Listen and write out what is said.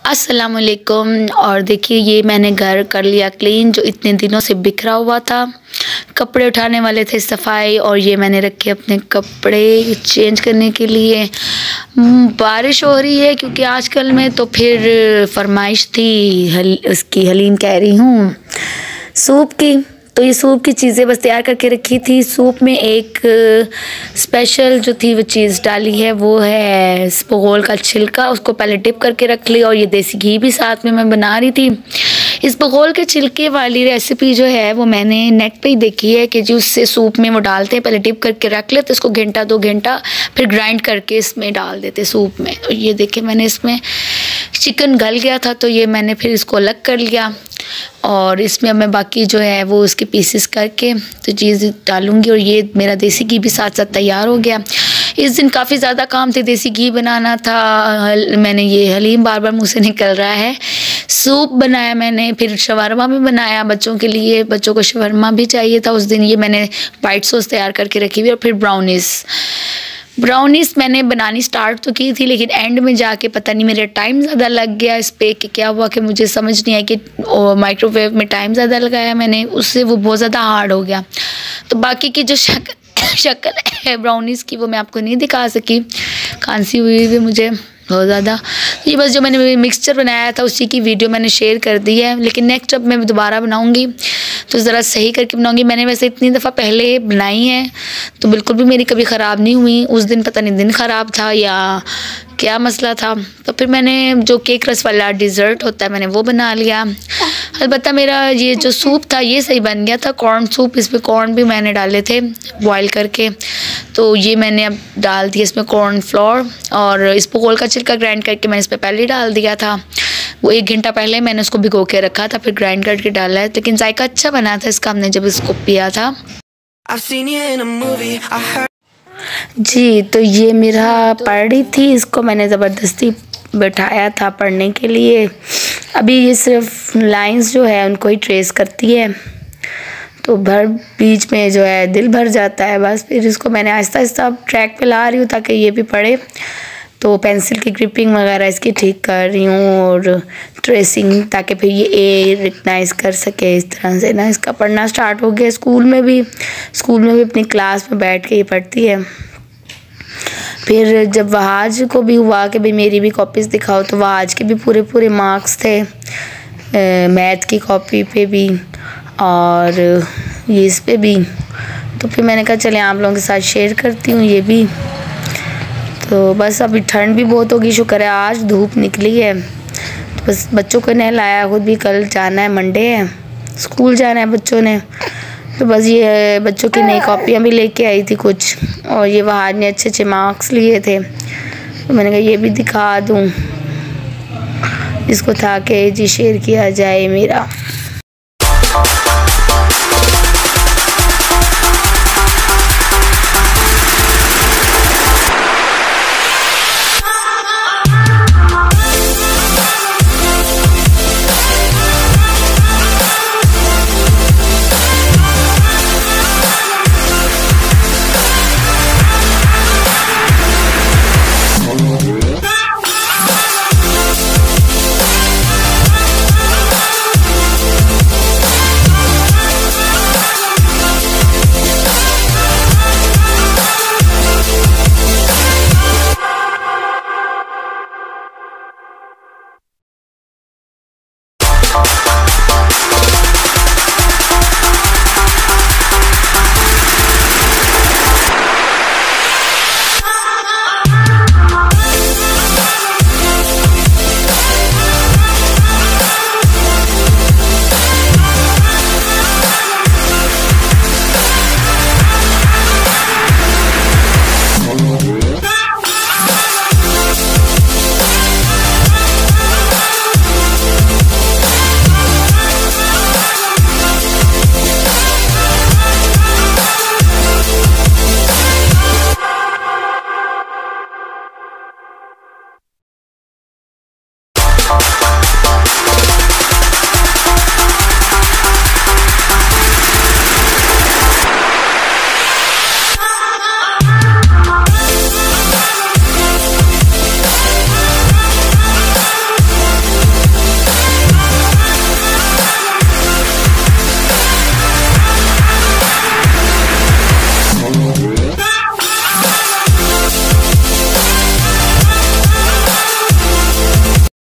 अस्सलाम वालेकुम। और देखिए ये मैंने घर कर लिया क्लीन, जो इतने दिनों से बिखरा हुआ था। कपड़े उठाने वाले थे, सफाई, और ये मैंने रखे अपने कपड़े चेंज करने के लिए। बारिश हो रही है क्योंकि आजकल में, तो फिर फरमाइश थी उसकी, हलीम कह रही हूँ, सूप की। तो ये सूप की चीज़ें बस तैयार करके रखी थी। सूप में एक स्पेशल जो थी वो चीज़ डाली है, वो है इसबगोल का छिलका। उसको पहले डिप करके रख ली, और ये देसी घी भी साथ में मैं बना रही थी। इसबगोल के छिलके वाली रेसिपी जो है वो मैंने नेट पे ही देखी है कि जो उससे सूप में वो डालते हैं, पहले डिप करके रख लेते, इसको घंटा 2 घंटा, फिर ग्राइंड करके इसमें डाल देते सूप में। तो ये देखिए मैंने इसमें चिकन गल गया था, तो ये मैंने फिर इसको अलग कर लिया, और इसमें मैं बाकी जो है वो उसके पीसेस करके तो चीज़ डालूँगी। और ये मेरा देसी घी भी साथ साथ तैयार हो गया। इस दिन काफ़ी ज़्यादा काम थे, देसी घी बनाना था, मैंने ये हलीम बार बार मुँह से निकल रहा है, सूप बनाया मैंने, फिर शवरमा भी बनाया बच्चों के लिए, बच्चों को शवरमा भी चाहिए था उस दिन। ये मैंने वाइट सॉस तैयार करके रखी हुई, और फिर ब्राउनीस मैंने बनानी स्टार्ट तो की थी, लेकिन एंड में जाके पता नहीं मेरा टाइम ज़्यादा लग गया इस पर, कि क्या हुआ कि मुझे समझ नहीं आया कि माइक्रोवेव में टाइम ज़्यादा लगाया मैंने, उससे वो बहुत ज़्यादा हार्ड हो गया। तो बाकी की जो शक्ल है ब्राउनीस की वो मैं आपको नहीं दिखा सकी, खांसी हुई भी मुझे बहुत ज़्यादा। ये बस जो मैंने मिक्सचर बनाया था उसी की वीडियो मैंने शेयर कर दी है, लेकिन नेक्स्ट जब मैं दोबारा बनाऊँगी तो ज़रा सही करके बनाऊँगी। मैंने वैसे इतनी दफ़ा पहले बनाई है तो बिल्कुल भी मेरी कभी ख़राब नहीं हुई। उस दिन पता नहीं दिन ख़राब था या क्या मसला था। तो फिर मैंने जो केक रस वाला डिज़र्ट होता है मैंने वो बना लिया। अलबत्ता मेरा ये जो सूप था ये सही बन गया था, कॉर्न सूप। इसमें कॉर्न भी मैंने डाले थे बॉयल करके, तो ये मैंने अब डाल दिया इसमें कॉर्न फ्लोर, और इसबगोल का छिलका ग्राइंड करके मैंने इस पर पहले डाल दिया था। वो 1 घंटा पहले मैंने उसको भिगो के रखा था, फिर ग्राइंड करके डाला है, लेकिन जायका अच्छा बना था इसका, हमने जब इसको पिया था। जी, तो ये मेरा पढ़ रही थी, इसको मैंने ज़बरदस्ती बैठाया था पढ़ने के लिए। अभी ये सिर्फ लाइंस जो है उनको ही ट्रेस करती है, तो बीच में जो है दिल भर जाता है बस। फिर इसको मैंने आहिस्ता आहिस्ता ट्रैक पे ला रही हूँ ताकि ये भी पढ़े। तो पेंसिल की ग्रिपिंग वगैरह इसकी ठीक कर रही हूँ, और ट्रेसिंग, ताकि फिर ये ए रिकग्नाइज़ कर सके। इस तरह से ना इसका पढ़ना स्टार्ट हो गया। स्कूल में भी अपनी क्लास में बैठ के ये पढ़ती है। फिर जब वहाज को भी हुआ कि भाई मेरी भी कॉपीज़ दिखाओ, तो वहाज के भी पूरे मार्क्स थे, मैथ की कॉपी पे भी और ये इस पे भी। तो फिर मैंने कहा चले आप लोगों के साथ शेयर करती हूँ ये भी। तो बस अभी ठंड भी बहुत होगी, शुक्र है आज धूप निकली है। तो बस बच्चों को नहलाया, खुद भी कल जाना है, मंडे है, स्कूल जाना है बच्चों ने। तो बस ये बच्चों की नई कॉपियाँ भी लेके आई थी कुछ, और ये वहाज ने अच्छे मार्क्स लिए थे, तो मैंने कहा ये भी दिखा दूँ, इसको था कि जी शेयर किया जाए मेरा।